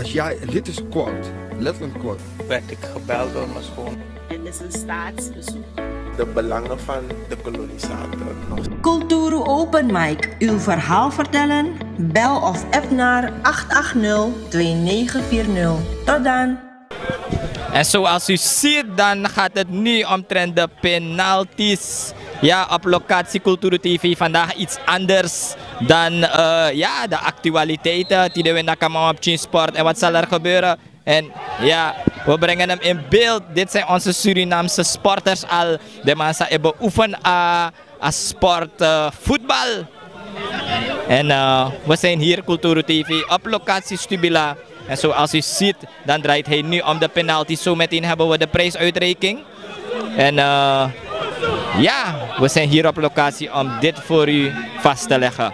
Ja, dit is quote. Letterlijk quote. Werd ik gebeld door mijn schoon. Het is een staatsbezoek. De belangen van de kolonisator nog. Kulturu Open Mic. Uw verhaal vertellen? Bel of app naar 880-2940. Tot dan. En zoals u ziet, dan gaat het nu omtrent de penalties. Ja, op locatie Kulturu TV vandaag iets anders dan ja, de actualiteiten die we naar op Sport. En wat zal er gebeuren? En ja, we brengen hem in beeld. Dit zijn onze Surinaamse sporters al. De mensen hebben beoefend aan sport voetbal. En we zijn hier Kulturu TV op locatie Stubila. En zoals u ziet, dan draait hij nu om de penalty. Zometeen hebben we de prijsuitreiking. En ja, we zijn hier op locatie om dit voor u vast te leggen.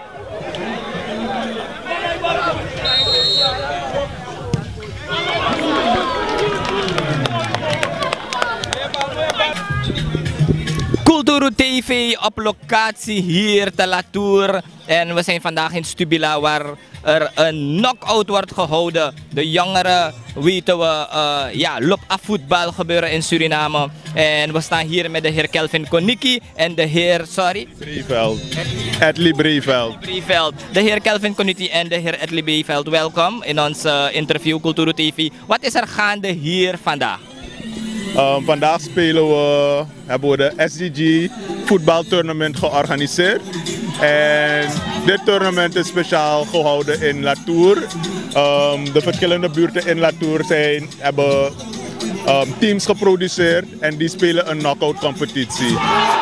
Kulturu TV op locatie hier te Latour. En we zijn vandaag in Stubila waar er een knock-out wordt gehouden. De jongeren weten we, ja, loop-af voetbal gebeuren in Suriname. En we staan hier met de heer Kelvin Koniki en de heer, sorry? Breveld. Edley Breveld. De heer Kelvin Koniki en de heer Edley Breveld, welkom in ons interview Kulturu TV. Wat is er gaande hier vandaag? Vandaag hebben we de SDG voetbaltournament georganiseerd. En dit tournament is speciaal gehouden in Latour. De verschillende buurten in Latour hebben teams geproduceerd en die spelen een knock-out competitie.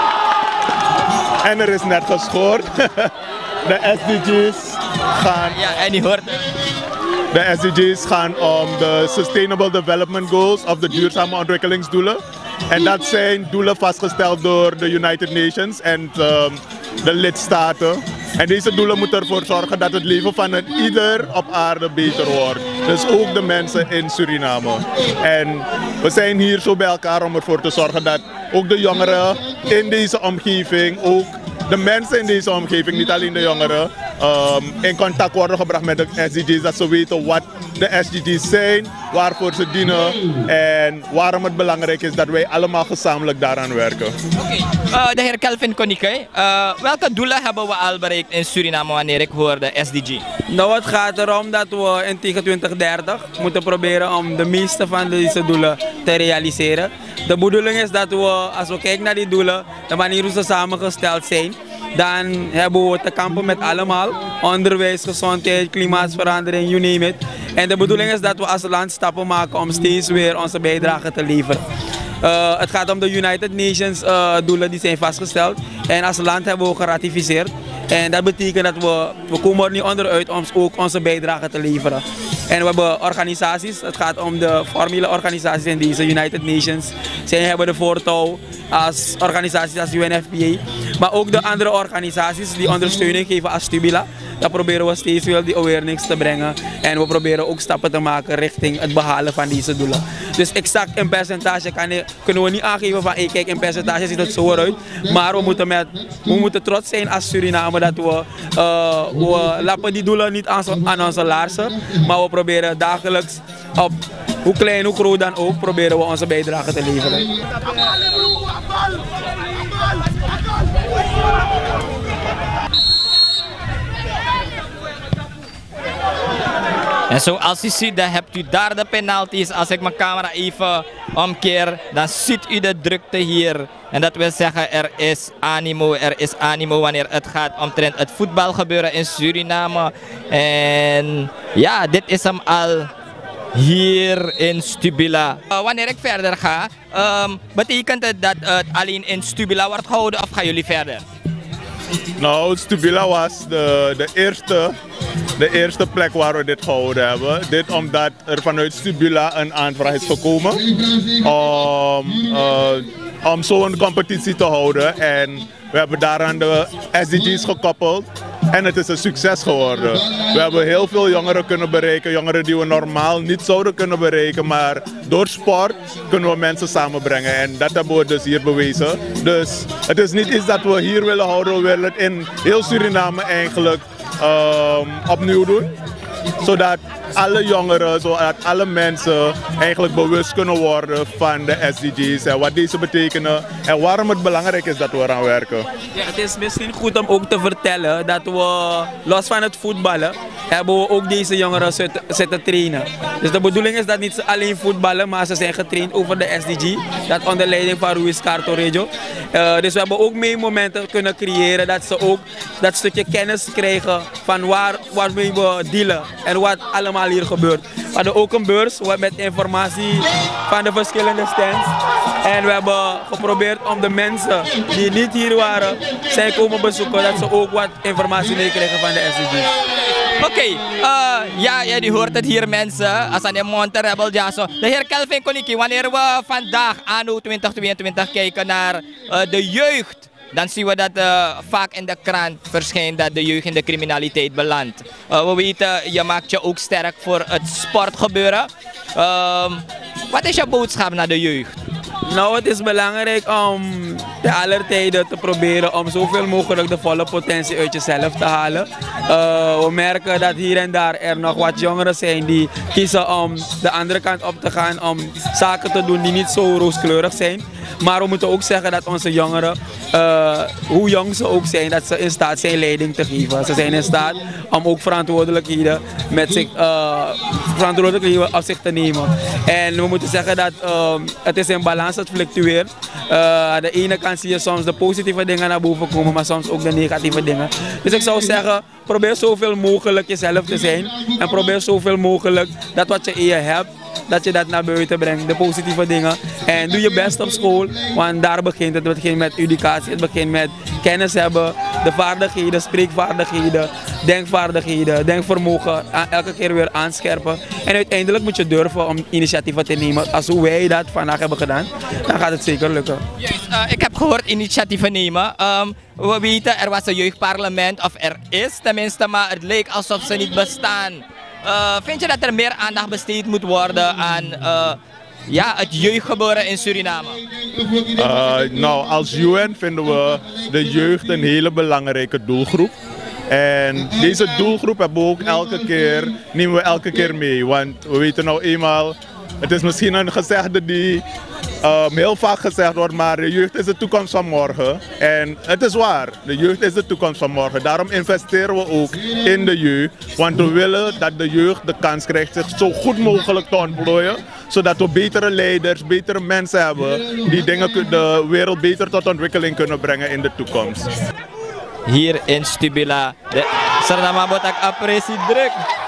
En er is net gescoord. De SDG's gaan... Ja, en die hoort... De SDG's gaan om de Sustainable Development Goals of de duurzame ontwikkelingsdoelen. En dat zijn doelen vastgesteld door de United Nations en de lidstaten. En deze doelen moeten ervoor zorgen dat het leven van ieder op aarde beter wordt. Dus ook de mensen in Suriname. En we zijn hier zo bij elkaar om ervoor te zorgen dat ook de jongeren in deze omgeving, ook de mensen in deze omgeving, niet alleen de jongeren, in contact worden gebracht met de SDG's. Dat ze weten wat de SDG's zijn, waarvoor ze dienen en waarom het belangrijk is dat wij allemaal gezamenlijk daaraan werken. Oké, de heer Kelvin Konike, welke doelen hebben we al bereikt in Suriname wanneer ik hoor de SDG? Nou, het gaat erom dat we in tegen 2030 moeten proberen om de meeste van deze doelen te realiseren. De bedoeling is dat we, als we kijken naar die doelen, de manier hoe ze samengesteld zijn, dan hebben we te kampen met allemaal. Onderwijs, gezondheid, klimaatverandering, you name it. En de bedoeling is dat we als land stappen maken om steeds weer onze bijdrage te leveren. Het gaat om de United Nations doelen die zijn vastgesteld. En als land hebben we geratificeerd. En dat betekent dat we komen er niet onderuit om ook onze bijdrage te leveren. En we hebben organisaties, het gaat om de formele organisaties in deze United Nations. Zij hebben de voortouw als organisaties als UNFPA. Maar ook de andere organisaties die ondersteuning geven als Stubila. Dan proberen we steeds weer die awareness te brengen. En we proberen ook stappen te maken richting het behalen van deze doelen. Dus exact in percentage kunnen we niet aangeven van hey, kijk, in percentage ziet het zo eruit. Maar we moeten trots zijn als Suriname dat we lappen die doelen niet aan onze laarzen. Maar we proberen dagelijks op hoe klein, hoe groot dan ook, proberen we onze bijdrage te leveren. En zoals u ziet, dan hebt u daar de penalties. Als ik mijn camera even omkeer, dan ziet u de drukte hier. En dat wil zeggen, er is animo wanneer het gaat omtrent het voetbalgebeuren in Suriname. En ja, dit is hem al hier in Stubila. Wanneer ik verder ga, betekent het dat het alleen in Stubila wordt gehouden of gaan jullie verder? Nou, Stubila was de eerste plek waar we dit gehouden hebben. Dit omdat er vanuit Stubila een aanvraag is gekomen om zo'n competitie te houden. En we hebben daaraan de SDG's gekoppeld. En het is een succes geworden. We hebben heel veel jongeren kunnen bereiken. Jongeren die we normaal niet zouden kunnen bereiken. Maar door sport kunnen we mensen samenbrengen. En dat hebben we dus hier bewezen. Dus het is niet iets dat we hier willen houden. We willen het in heel Suriname eigenlijk opnieuw doen. Zodat alle jongeren, zodat alle mensen eigenlijk bewust kunnen worden van de SDG's en wat deze betekenen en waarom het belangrijk is dat we eraan werken. Ja, het is misschien goed om ook te vertellen dat we, los van het voetballen, hebben we ook deze jongeren zitten trainen. Dus de bedoeling is dat niet ze alleen voetballen, maar ze zijn getraind over de SDG, dat onder leiding van Ruiz Cartorejo. Dus we hebben ook mee momenten kunnen creëren dat ze ook dat stukje kennis krijgen van waarmee we dealen en wat allemaal hier gebeurt. We hadden ook een beurs met informatie van de verschillende stands. En we hebben geprobeerd om de mensen die niet hier waren, zijn komen bezoeken, dat ze ook wat informatie meekrijgen van de SDG. Oké, ja, die hoort het hier mensen, als aan de Monterebel Jaso. De heer Kelvin Koniki, wanneer we vandaag anno 2022 kijken naar de jeugd, dan zien we dat vaak in de krant verschijnt dat de jeugd in de criminaliteit belandt. We weten, je maakt je ook sterk voor het sportgebeuren. Wat is je boodschap naar de jeugd? Nou, het is belangrijk om te aller tijden te proberen om zoveel mogelijk de volle potentie uit jezelf te halen. We merken dat hier en daar er nog wat jongeren zijn die kiezen om de andere kant op te gaan, om zaken te doen die niet zo rooskleurig zijn. Maar we moeten ook zeggen dat onze jongeren, hoe jong ze ook zijn, dat ze in staat zijn leiding te geven. Ze zijn in staat om ook verantwoordelijkheden op zich te nemen. En we moeten zeggen dat het is in balans, het fluctueert. Aan de ene kant zie je soms de positieve dingen naar boven komen, maar soms ook de negatieve dingen. Dus ik zou zeggen, probeer zoveel mogelijk jezelf te zijn. En probeer zoveel mogelijk dat wat je in je hebt, dat je dat naar buiten brengt, de positieve dingen. En doe je best op school, want daar begint het. Het begint met educatie, het begint met kennis hebben, de vaardigheden, spreekvaardigheden, denkvaardigheden, denkvermogen, elke keer weer aanscherpen. En uiteindelijk moet je durven om initiatieven te nemen. Als hoe wij dat vandaag hebben gedaan, dan gaat het zeker lukken. Juist, ik heb gehoord initiatieven nemen. We weten, er was een jeugdparlement, of er is tenminste, maar het leek alsof ze niet bestaan. Vind je dat er meer aandacht besteed moet worden aan het jeugdgebeuren in Suriname? Nou, als UN vinden we de jeugd een hele belangrijke doelgroep. En deze doelgroep nemen we elke keer mee. Want we weten nou eenmaal, het is misschien een gezegde die heel vaak gezegd wordt, maar de jeugd is de toekomst van morgen. En het is waar, de jeugd is de toekomst van morgen. Daarom investeren we ook in de jeugd. Want we willen dat de jeugd de kans krijgt zich zo goed mogelijk te ontplooien. Zodat we betere leiders, betere mensen hebben die de wereld beter tot ontwikkeling kunnen brengen in de toekomst. Hier in Stubila, de Suriname botak apprecie druk.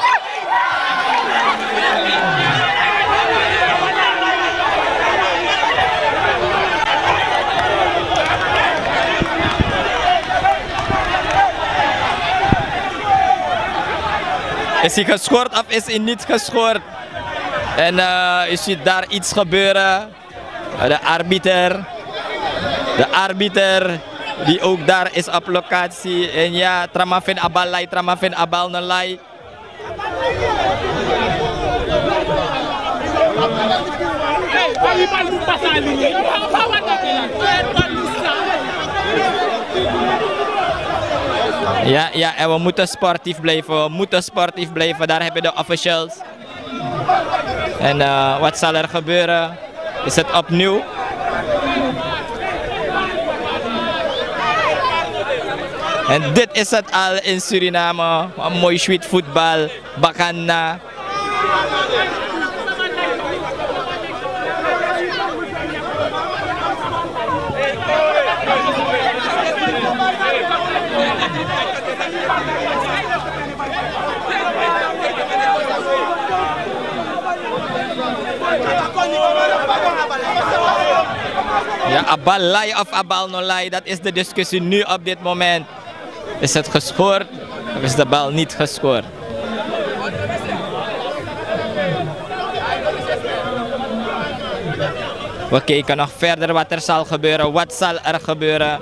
Is hij geschoord of is hij niet geschoord? En je ziet daar iets gebeuren. De arbiter die ook daar is op locatie. En ja, tramafin abalai, tramafin abal nalai. Ja, en we moeten sportief blijven, daar hebben de officials. En wat zal er gebeuren? Is het opnieuw? En dit is het al in Suriname, een mooi sweet voetbal, bakana. Ja, abalai of abal nolai, dat is de discussie nu op dit moment. Is het gescoord of is de bal niet gescoord? We kijken nog verder wat er zal gebeuren. Wat zal er gebeuren?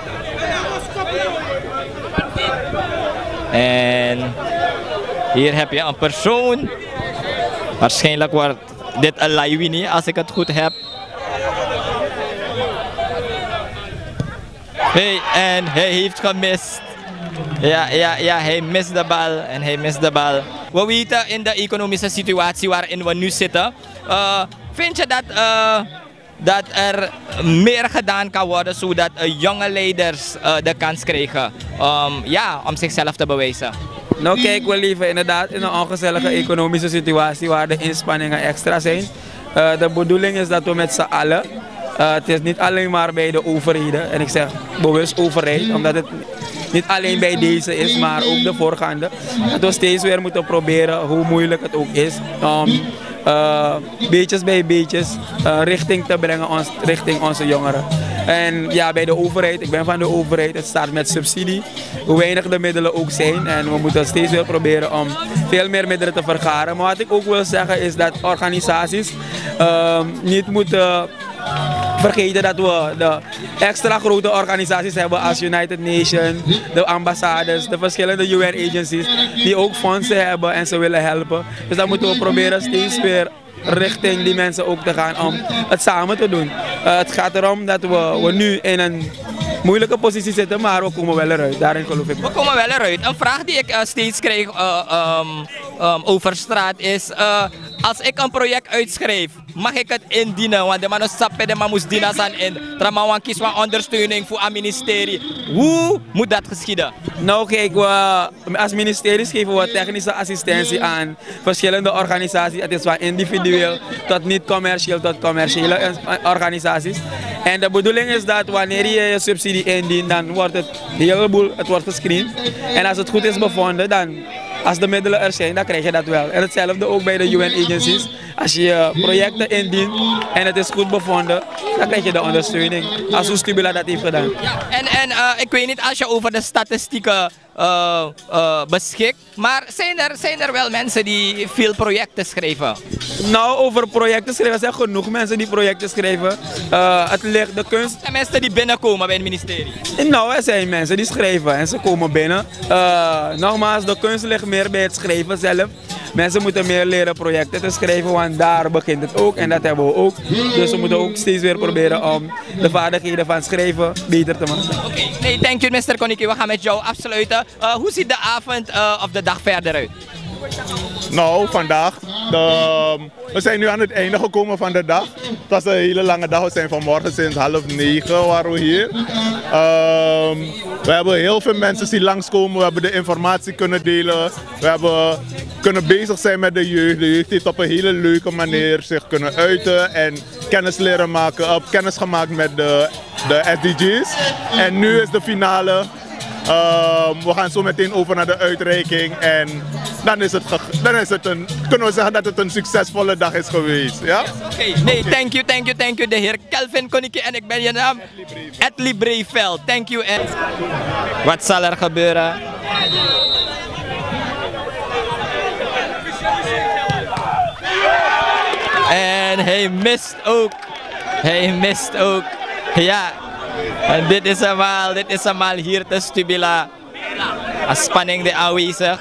En hier heb je een persoon. Waarschijnlijk wordt dit een Laiwini als ik het goed heb. En hij heeft gemist. Ja, hij mist de bal en hij mist de bal. we weten in de economische situatie waarin we nu zitten. Vind je dat er meer gedaan kan worden zodat jonge leiders de kans krijgen om zichzelf te bewijzen? Nou kijk, we leven inderdaad in een ongezellige economische situatie waar de inspanningen extra zijn. De bedoeling is dat we met z'n allen, het is niet alleen maar bij de overheden, en ik zeg bewust overheid, omdat het niet alleen bij deze is, maar ook de voorgaande. Dat we steeds weer moeten proberen, hoe moeilijk het ook is, om beetjes bij beetjes richting te brengen richting onze jongeren. En ja, bij de overheid, ik ben van de overheid, het staat met subsidie, hoe weinig de middelen ook zijn. En we moeten steeds weer proberen om veel meer middelen te vergaren. Maar wat ik ook wil zeggen is dat organisaties niet moeten vergeten dat we de extra grote organisaties hebben als United Nations, de ambassades, de verschillende UN-agencies die ook fondsen hebben en ze willen helpen. Dus dan moeten we proberen steeds weer richting die mensen ook te gaan om het samen te doen. Het gaat erom dat we nu in een moeilijke positie zitten, maar we komen wel eruit. Daarin geloof ik. We komen wel eruit. Een vraag die ik steeds krijg over straat is, als ik een project uitschrijf, mag ik het indienen? Want de man sappen de man moest dienen aan in. Tramawan kies wat ondersteuning voor het ministerie. Hoe moet dat geschieden? Nou kijk, als ministerie geven we technische assistentie aan verschillende organisaties. Het is van individueel tot niet commercieel tot commerciële organisaties. En de bedoeling is dat wanneer je je subsidie indient, dan wordt het heleboel, het wordt gescreend. En als het goed is bevonden, dan als de middelen er zijn, dan krijg je dat wel. En hetzelfde ook bij de UN-agencies. Als je projecten indient en het is goed bevonden, dan krijg je de ondersteuning. Als Oestubila dat heeft gedaan. Ja, en ik weet niet als je over de statistieken beschikt, maar zijn er wel mensen die veel projecten schrijven? Nou, over projecten schrijven, er zijn genoeg mensen die projecten schrijven. Het ligt de kunst. Er zijn mensen die binnenkomen bij het ministerie? Nou, er zijn mensen die schrijven en ze komen binnen. Nogmaals, de kunst ligt meer bij het schrijven zelf. Mensen moeten meer leren projecten te schrijven, want daar begint het ook en dat hebben we ook. Dus we moeten ook steeds weer proberen om de vaardigheden van schrijven beter te maken. Oké, nee, thank you Mr. Koniki. We gaan met jou afsluiten. Hoe ziet de avond of de dag verder uit? Nou, vandaag, we zijn nu aan het einde gekomen van de dag. Het was een hele lange dag, we zijn vanmorgen sinds 8:30 waren we hier. We hebben heel veel mensen die langskomen, we hebben de informatie kunnen delen. We hebben kunnen bezig zijn met de jeugd. De jeugd heeft op een hele leuke manier zich kunnen uiten en kennis leren maken, kennis gemaakt met de SDG's. En nu is de finale. We gaan zo meteen over naar de uitreiking en dan kunnen we zeggen dat het een succesvolle dag is geweest. Ja? Oké, nee, thank you. De heer Kelvin Koniki en ik ben je naam. Edley Breveld, thank you. En wat zal er gebeuren? En hij mist ook. Ja. En dit is eenmaal hier te Stubila. Een spanning de aanwezig.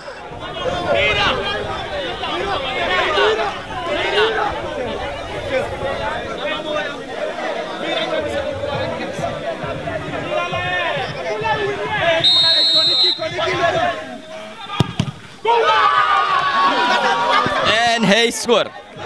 En hij scoort.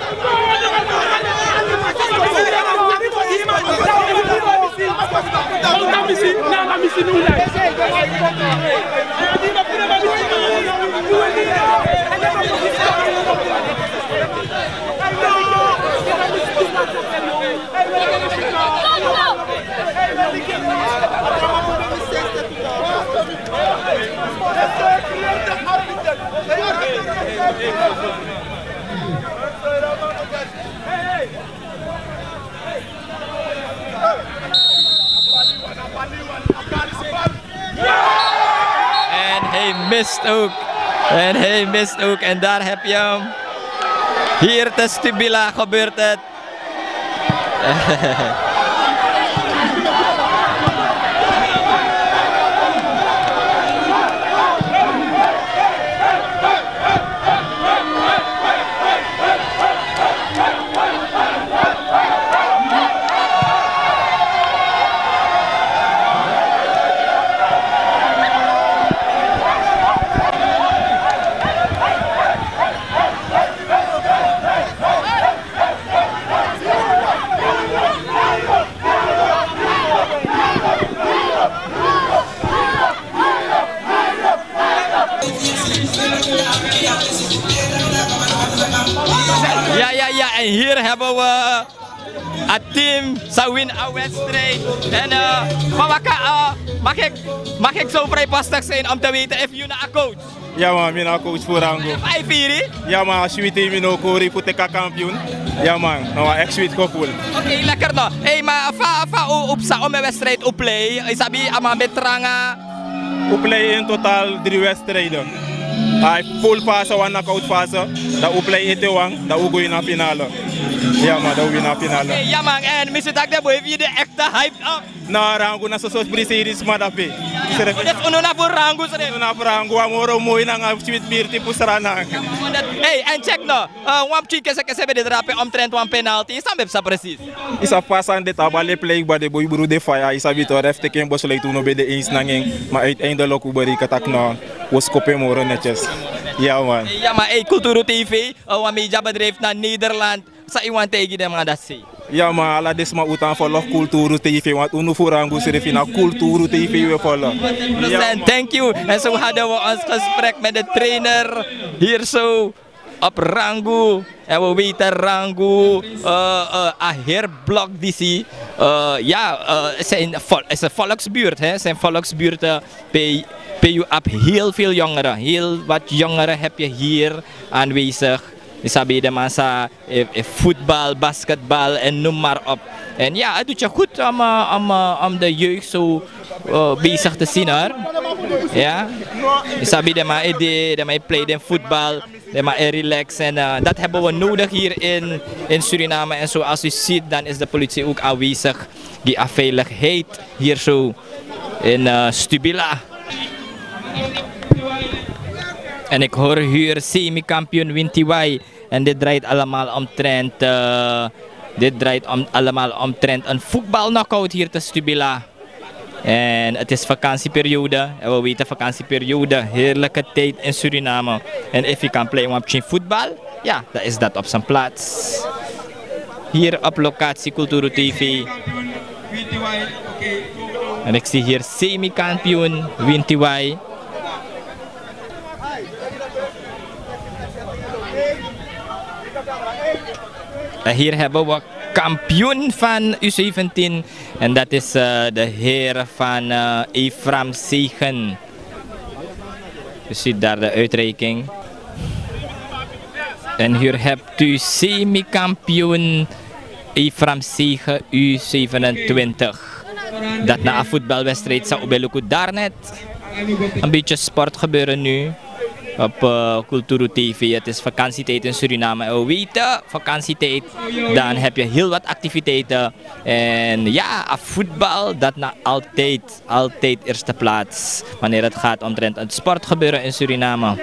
En hij mist ook. En daar heb je hem. Hier te Stubila gebeurt het. en hier hebben we het team zou win een wedstrijd. En mag ik zo vrijpostig zijn om te weten of jullie een coach? Ja man, ik ben coach voor Rango. 5-4? Ja man, als je weet dat ik ook reputeka kampioen. Ja man, nou echt sweet cool. Oké, lekker no. Hey, maar op een wedstrijd opplay, isabi ama betranga. Opplay in totaal 3 wedstrijden. Hij full fase, one knockout fase. Dat opplay ete wang, dat ook in de finale. Ja man, dat we in de finale. Ja man, en Mr. Dakdebo, heb je de echte hype up? Nou, Rango na soos precies maar dat is. Dat is onona voor Rango, zeg. Onona voor Rango, amoro mooi na nga sweet beer tipo sarana. Hey, en check no. Wam chicken se be de drape omtrent one penalty. Is dat precies? Is a pass aan dit abale play bij de boy bro de fire. Is a bit of teken besluit toen bij de eens nanging, maar uiteindelijk hoe bereik het nou was kopen more netjes. Ja man. Ja maar hey, Kulturu TV, een mediabedrijf naar Nederland. Sa iwan tegen dem dat zie. Ja maar ala des maar utan volg Kulturu TV want unu voor Rango serif na Kulturu TV we volgen. Thank you. En zo hadden we ons gesprek met de trainer hier zo op Rango. En we weten Rango, Heerblok DC. Het is een volksbuurt. Het is een volksbuurt. Bij je hebt heel veel jongeren. Heel wat jongeren heb je hier aanwezig. Isabi de massa, voetbal, basketbal en noem maar op. En ja, het doet je goed om de jeugd zo bezig te zien hoor. Ja, isabi de ma de play in voetbal, de ma relax en dat hebben we nodig hier in Suriname. En zoals u ziet, dan is de politie ook aanwezig. Die veiligheid hier zo in Stubila. En ik hoor hier semi-kampioen Wintiwai. En dit draait allemaal omtrent een voetbalknockout hier te Stubila. En het is vakantieperiode. En we weten vakantieperiode, heerlijke tijd in Suriname. En als je kan play voetbal, ja, dan is dat op zijn plaats. Hier op locatie Kulturu TV. En ik zie hier semi-kampioen Wintiwai. Hier hebben we kampioen van U17 en dat is de heer van Efram Zegen. U ziet daar de uitreiking. En hier hebt u semi-kampioen Efram Zegen U27. Dat na een voetbalwedstrijd zou Obeluku daarnet. Een beetje sport gebeuren nu. Op Kulturu TV. Het is vakantietijd in Suriname. En we weten, vakantietijd, dan heb je heel wat activiteiten. En ja, voetbal, dat na altijd eerste plaats. Wanneer het gaat omtrent het sportgebeuren in Suriname.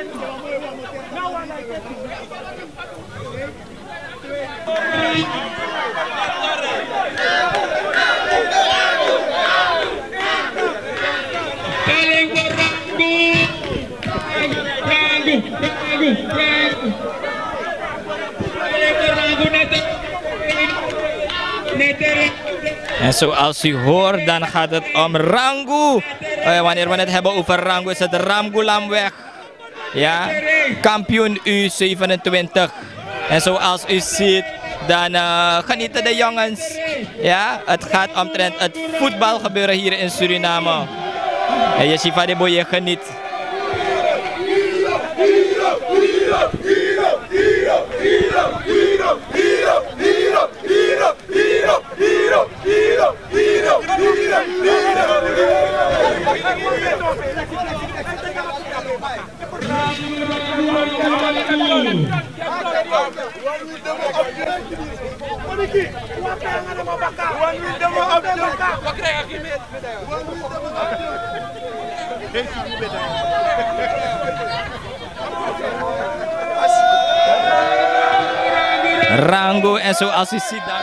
En zoals u hoort, dan gaat het om Rango. Wanneer we het hebben over Rango, is het Ramgulamweg. Ja, kampioen U27. En zoals u ziet, dan genieten de jongens. Ja, het gaat omtrent het voetbal gebeuren hier in Suriname. En Yeshiva de Boye geniet. Rango en zoals u ziet daar.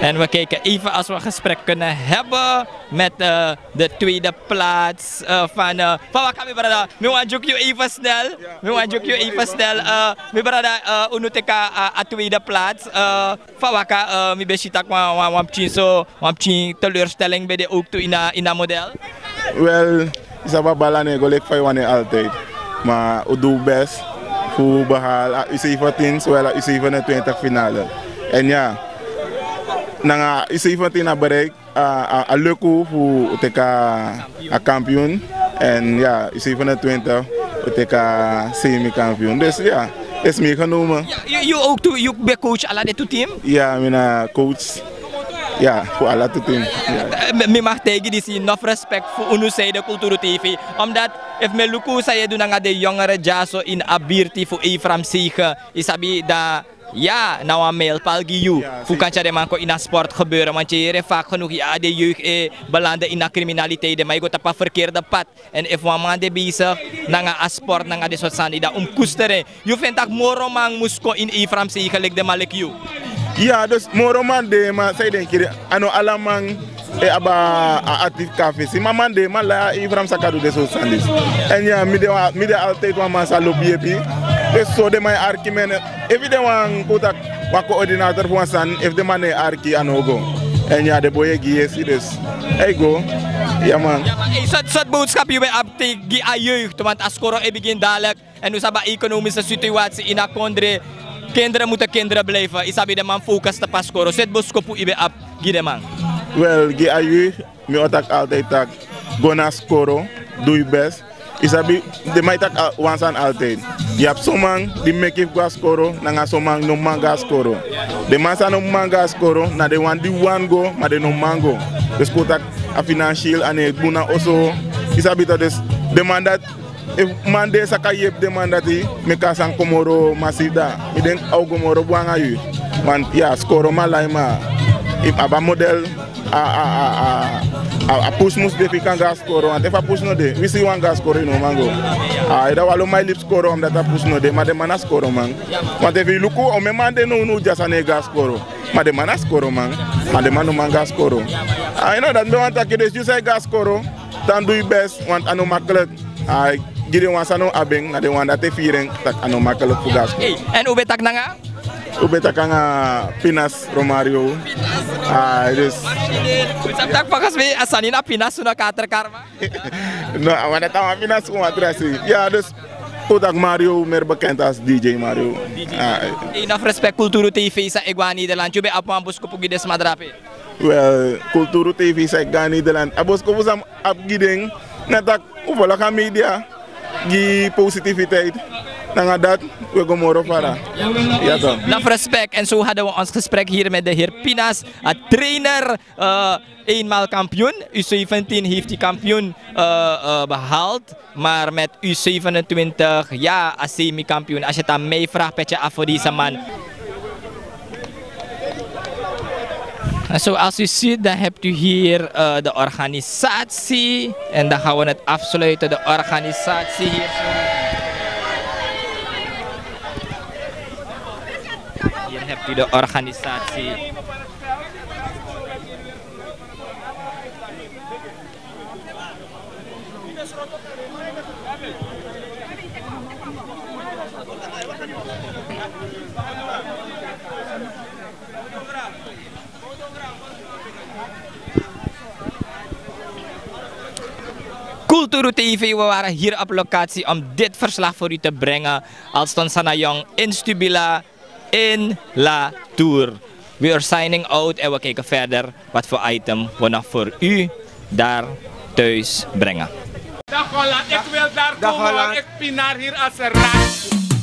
En we kijken even als we een gesprek kunnen hebben met de tweede plaats van Waka, mi brada. Mi want you even snel. Mi want you even snel. Mi brada unuteka a tweede plaats. Van Waka, mi besitak wampchin teleurstelling bij de ook toe in dat model. Wel, is dat wat balane golek van wanneer altijd. Maar we doen best voor behaal U17 zowel U27 finale. En ja, na U17 na bereik a leuke voor teka a kampioen en ja U27 teka semi kampioen. Dus ja, is meegenomen. Je ook toe, je bent coach ala de team? Ja, mijn coach. Ja, voor alle team. Ik mag tegen die zien, nog respect voor onze zijde Cultuur TV. Omdat, if me luku saya doen aan de jongere jaso in abirti voor Efram Siege, isabi da ja, nou een mail palgiu. Hoe kan je de man in een sport gebeuren? Want je hebt vaak genoeg ja, de jeugd belanden in de criminaliteit, maar je gaat op een verkeerde pad. En if een man de bezig, naar een sport, naar de soort zaken, dat omkoesteren. Je vindt dat moro man moest in Efram Siege, gelijk de malik you. Ja, dus moroman de ma say denk je ano alamang aba active café si maman de ma la Efram sakadu de so sandis. En ja, mi de altijd wa ma sa lobby bi. Dus so de my arki men if de wan kotak wa coördinator voor san if de man arki anogo. En ja, de boye gie si dus. Hey go. Ja man. Ja man, soort boodschap je bij abte gi a jeugd, want as koro begin dadelijk en nu sa economische situatie in a kondre. Kinderen moeten kinderen blijven. Isabi de man focus te pas koro. Zet boskopu ibe ap gide man. Wel, gi ayu mi otak altijd tak gona skoro, doe je best. Isabi de mij tak wansan altijd. Je hebt somang die make if go skoro, nanga somang no manga skoro. De man sa no manga skoro, na de wan di one go, maar de no mango. Dus kotak a financieel ane buna also. Isabi dat dus de man dat if man de saka yep de man dat me kasan komoro masida. Mi denk au komoro buanga yu. Want ja, skoro malai ma. If aba model a push mus de fi kan gas skoro. Want if a push no de, we see one gas skoro no mango. Ida walo my lips skoro om dat a push no de, maar de man a skoro man. Want if you look o me man de no just ane gas skoro. Maar de man a skoro man. Maar de man no man gas skoro. I know that me want tak dus you say gas skoro, dan doe je best want ano makkelijk. Giri wan sano abeng na de wan dat te viering tak ano makkelijk voor gas. En hoe betak nanga? Hoe betak nga Pinas Romario. Dus tak pakas be asani na Pinas na kater karma. No, want dat aan Pinas kom atrasi. Ja, dus Kodak Mario meer bekend als DJ Mario. Enough respect Cultuur TV sa Igwa Nederland. Je be apambus ko pugi des madrape. Well, Cultuur TV sa Igwa Nederland. Abos ko pusam upgiding na tak uvola ka media. Die positiviteit. Dan dat we gaan morgen para. Ja toch. Naf respect. En zo hadden we ons gesprek hier met de heer Pinas, trainer, eenmaal kampioen. U17 heeft die kampioen behaald. Maar met U27, ja, als semi-kampioen. Als je het aan mij vraagt, petje af voor deze man. En zoals u ziet, dan hebt u hier de organisatie. En dan gaan we het afsluiten, de organisatie hier. Hier hebt u de organisatie. Cultuur TV, we waren hier op locatie om dit verslag voor u te brengen. Als Ton Sanayong in Stubila in La Tour. We are signing out en we kijken verder wat voor item we nog voor u daar thuis brengen. Dag Holland, ik wil daar komen, want ik pinaar hier als een rat.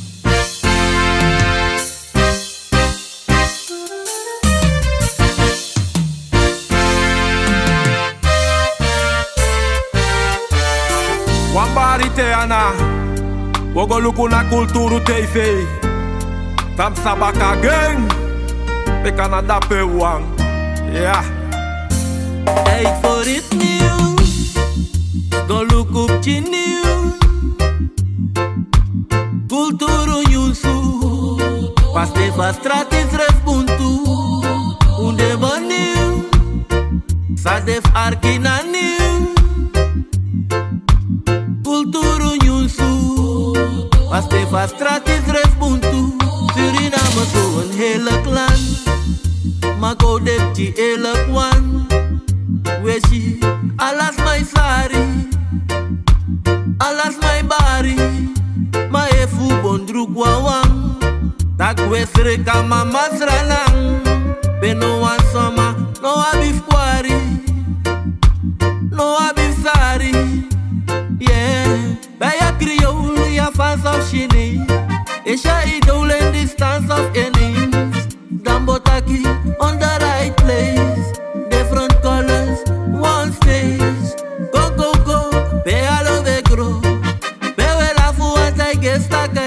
Wambari Teana, we go look na Cultuur TV. Tam sabaka gang, we Canada pe wang, yeah. Tijd voor het nieuws, go look op je nieuws. Cultuur Yusu, pas te va straat is respons tu, unde bani. Sadef arkina new Kulturu nyunsu Paste fastratis resbuntu Suriname so een hele clan Mako depti hele kwan Weshi alas my sari Alas my bari Ma efu bondru kwawang Tak wesre kama masranang Beno wan soma no abif kwari No abif sari Yeah Baya kriol ya fans of shini Esha idol in distance of enemies Dambotaki on the right place Different colors, one stage Go, go, go, pe alo vegro Pe wela fu antai gesta